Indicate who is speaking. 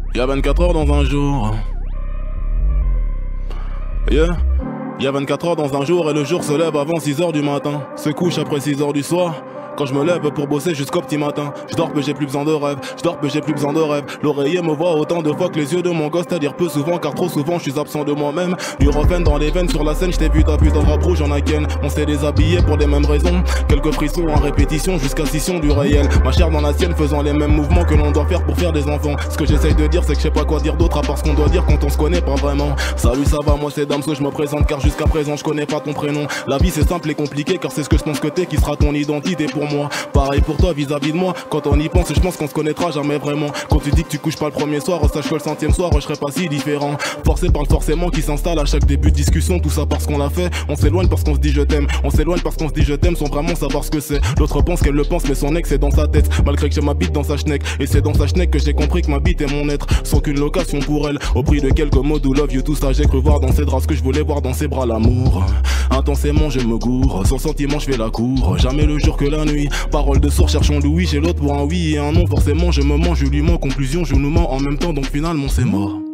Speaker 1: Y'a 24 heures dans un jour. Yeah. Y'a 24 heures dans un jour et le jour se lève avant 6 heures du matin. Se couche après 6 heures du soir. Quand je me lève pour bosser jusqu'au petit matin. Je dors peu, j'ai plus besoin de rêve. Je dors peu, j'ai plus besoin de rêve. L'oreiller me voit autant de fois que les yeux de mon gosse, c'est-à-dire peu souvent, car trop souvent je suis absent de moi-même. Du refrain dans les veines sur la scène, je t'ai vu, ta putain de rap rouge en ken. On s'est déshabillé pour les mêmes raisons. Quelques frissons en répétition jusqu'à scission du réel. Ma chair dans la sienne faisant les mêmes mouvements que l'on doit faire pour faire des enfants. Ce que j'essaye de dire, c'est que je sais pas quoi dire d'autre à part ce qu'on doit dire quand on se connaît pas vraiment. Salut, ça va, moi c'est Damso, je me présente car jusqu'à présent je connais pas ton prénom. La vie c'est simple et compliqué car c'est ce que je pense que t'es qui sera ton identité pour moi. Pareil pour toi vis-à-vis de moi. Quand on y pense, je pense qu'on se connaîtra jamais vraiment. Quand tu dis que tu couches pas le premier soir, sache que le 100e soir, je serai pas si différent. Forcé par le forcément qui s'installe à chaque début de discussion. Tout ça parce qu'on l'a fait. On s'éloigne parce qu'on se dit je t'aime. On s'éloigne parce qu'on se dit je t'aime sans vraiment savoir ce que c'est. L'autre pense qu'elle le pense, mais son ex est dans sa tête. Malgré que j'ai ma bite dans sa schneck. Et c'est dans sa schneck que j'ai compris que ma bite est mon être. Sans qu'une location pour elle. Au prix de quelques mots do love you, tout ça j'ai cru voir dans ses draps ce que je voulais voir dans ses bras, l'amour. Intensément je me gourre. Sans sentiment je fais la cour. Jamais le jour que la nuit. Parole de sourd cherchons Louis, j'ai l'autre pour un oui et un non. Forcément je me mens, je lui mens. Conclusion je nous mens en même temps, donc finalement c'est mort.